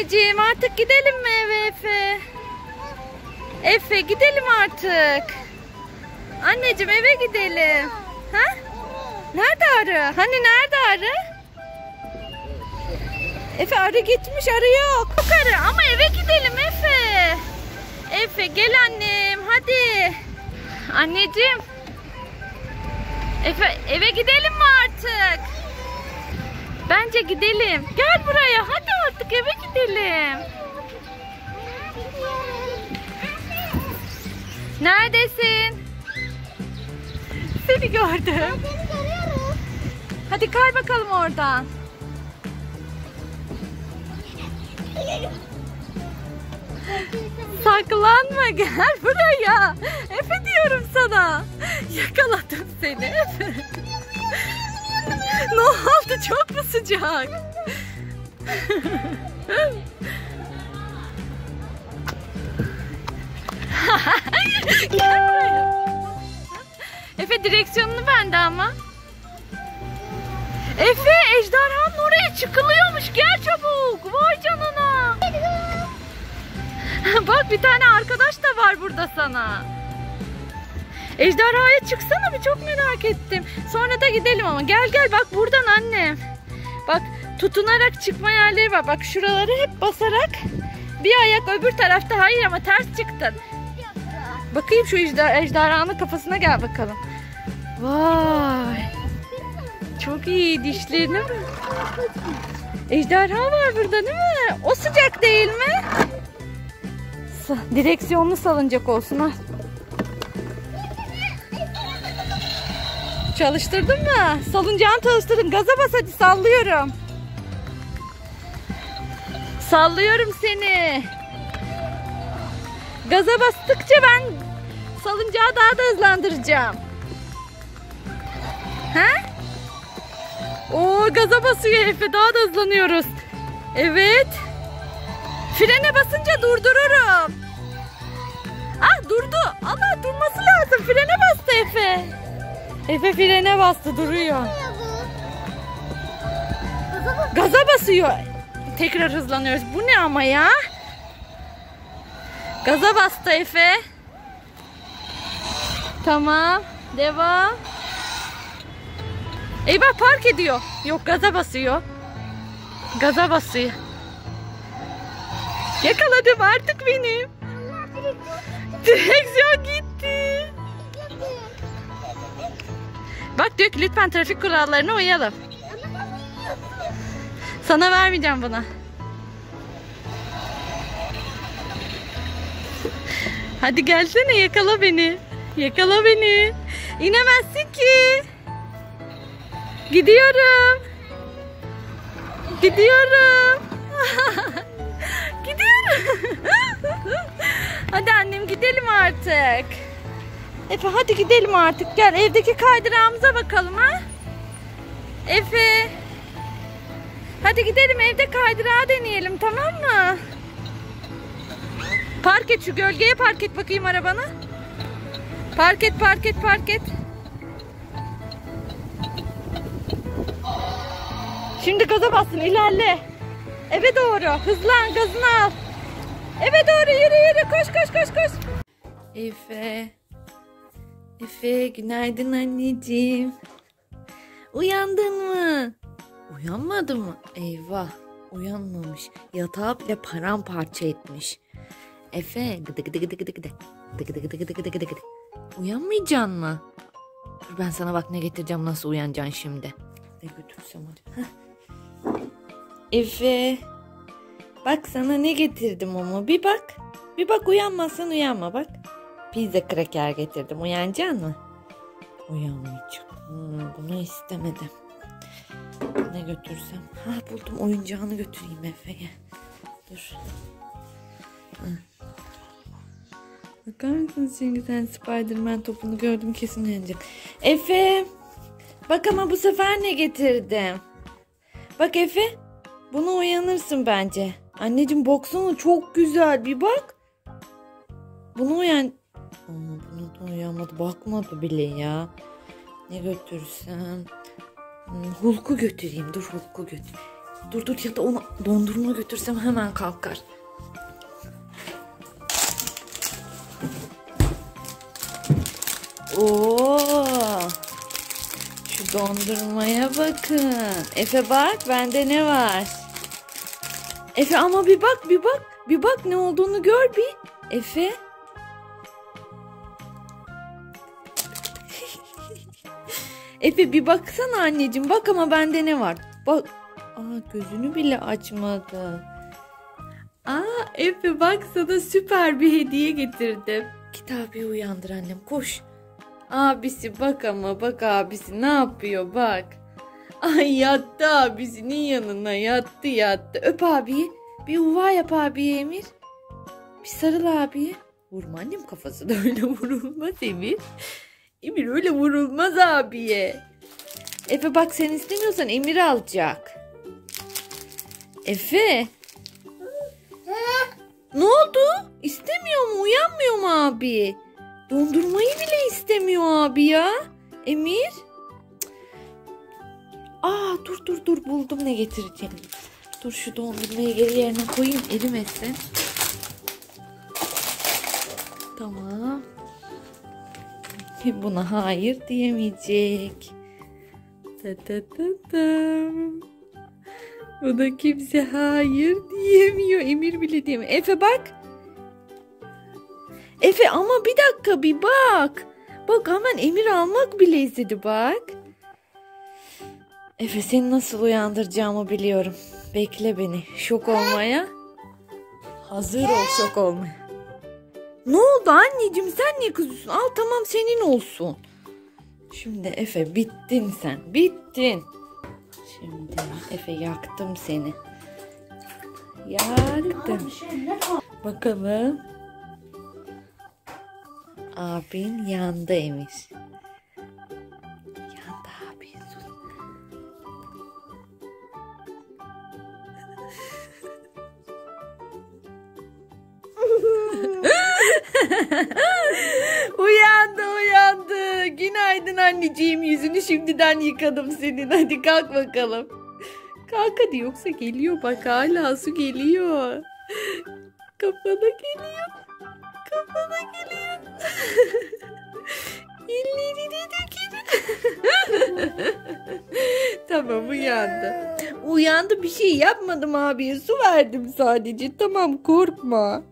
Anneciğim artık gidelim mi eve Efe? Efe gidelim artık. Anneciğim eve gidelim. Ha? Nerede arı? Hani nerede arı? Efe arı gitmiş, arı yok. Yok arı ama eve gidelim Efe. Efe gel annem hadi. Anneciğim. Efe eve gidelim mi artık? Bence gidelim. Gel buraya hadi artık eve gidelim. Neredesin? Seni gördüm. Hadi kay bakalım oradan. Saklanma gel buraya. Efe diyorum sana. Yakaladım seni Efe. Ne oldu, çok mu sıcak? Gel buraya. Efe direksiyonunu bende ama. Efe ejderhanın oraya çıkılıyormuş. Gel çabuk. Vay canına. Bak bir tane arkadaş da var burada sana. Ejderhaya çıksana bir, çok merak ettim. Sonra da gidelim ama. Gel gel bak buradan annem. Bak tutunarak çıkma yerleri var. Bak şuraları hep basarak. Bir ayak öbür tarafta. Hayır ama ters çıktın. Bakayım şu ejderhanın kafasına, gel bakalım. Vay. Çok iyi dişlerini mi? Ejderha var burada değil mi? O sıcak değil mi? Direksiyonlu salıncak olsun ha. Çalıştırdın mı? Salıncağını çalıştırdım. Gaza bas hadi, sallıyorum. Sallıyorum seni. Gaza bastıkça ben salıncağı daha da hızlandıracağım. He? Oo, gaza basıyor Efe, daha da hızlanıyoruz. Evet. Frene basınca durdururum. Ah durdu. Allah, durması lazım. Frene bastı Efe. Efe frene bastı, duruyor. Gaza basıyor. Tekrar hızlanıyoruz. Bu ne ama ya? Gaza bastı Efe. Tamam. Devam. Eyvah, park ediyor. Yok, gaza basıyor. Gaza basıyor. Yakaladım artık benim. Direksiyon gitti. Bak dök lütfen, trafik kurallarına uyalım. Sana vermeyeceğim bunu. Hadi gelsene, yakala beni. Yakala beni. İnemezsin ki. Gidiyorum. Gidiyorum. Gidiyorum. Hadi annem gidelim artık. Efe hadi gidelim artık. Gel evdeki kaydırağımıza bakalım ha. Efe. Hadi gidelim, evde kaydırağı deneyelim, tamam mı? Park et, şu gölgeye park et bakayım arabanı. Park et, park et, park et. Şimdi gaza bassın, ilerle. Eve doğru hızlan, gazını al. Eve doğru yürü yürü, koş koş koş koş. Efe. Efe günaydın anneciğim. Uyandın mı? Uyanmadı mı? Eyvah, uyanmamış. Yatağı bile paramparça etmiş. Efe gıdı gıdı gıdı gıdı gıdı. Gıdı gıdı gıdı gıdı gıdı gıdı. Uyanmayacaksın mı? Dur ben sana bak ne getireceğim, nasıl uyanacaksın şimdi. Ne götürsem hadi. Efe. Bak sana ne getirdim ama bir bak. Bir bak, uyanmazsan uyanma bak. Pizza kraker getirdim, uyanacaksın mı? Uyanmayacağım. Bunu istemedim. Ne götürsem? Ha buldum, oyuncağını götüreyim Efe'ye. Dur. Bakar mısınız şimdi, sen Spiderman topunu gördüm, kesin yenecek. Efe. Bak ama bu sefer ne getirdim? Bak Efe. Bunu uyanırsın bence. Anneciğim baksana, çok güzel, bir bak. Bunu uyan. Ama bunu da uyanmadı, bakmadı bile ya. Ne götürsem? Hulk'u götüreyim, dur Hulk'u götür. Dur ya da ona dondurma götürsem hemen kalkar. Oo! Şu dondurmaya bakın. Efe bak, bende ne var? Efe ama bir bak. Bir bak ne olduğunu gör bir. Efe. Efe bir baksana anneciğim. Bak ama bende ne var? Bak. Gözünü bile açmadı. Efe bak sana süper bir hediye getirdim. Git abi uyandır annem, koş. Abisi bak ama bak abisi ne yapıyor bak. Ay yattı abisinin yanına yattı. Öp abiyi. Bir uva yap abiye Emir. Bir sarıl abiye. Vurma annem kafasına öyle vurulmaz Emir. Emir öyle vurulmaz abiye. Efe bak sen istemiyorsan Emir alacak. Efe. Ne oldu? İstemiyor mu? Uyanmıyor mu abi? Dondurmayı bile istemiyor abi ya. Emir. Dur buldum ne getireceğim. Dur şu dondurmayı geri yerine koyayım erimesin. Tamam. Buna hayır diyemeyecek. Buna kimse hayır diyemiyor. Emir bile diyemiyor. Efe bak. Efe ama bir dakika bir bak. Bak hemen Emir almak bile istedi bak. Efe seni nasıl uyandıracağımı biliyorum. Bekle beni. Şok olmaya. Hazır ol şok olmaya. Ne oldu anneciğim sen niye kızıyorsun? Al tamam senin olsun. Şimdi Efe bittin sen. Bittin. Şimdi Efe yaktım seni. Yaktım. Bakalım. Abin yandı Emir. Yandı abin. Uyandı. Günaydın anneciğim, yüzünü şimdiden yıkadım senin. Hadi kalk bakalım. Kalk hadi yoksa geliyor bak hala su geliyor. Kafana geliyor. Ellerini dökerim. Tamam uyandı. Bir şey yapmadım abi. Su verdim sadece. Tamam korkma.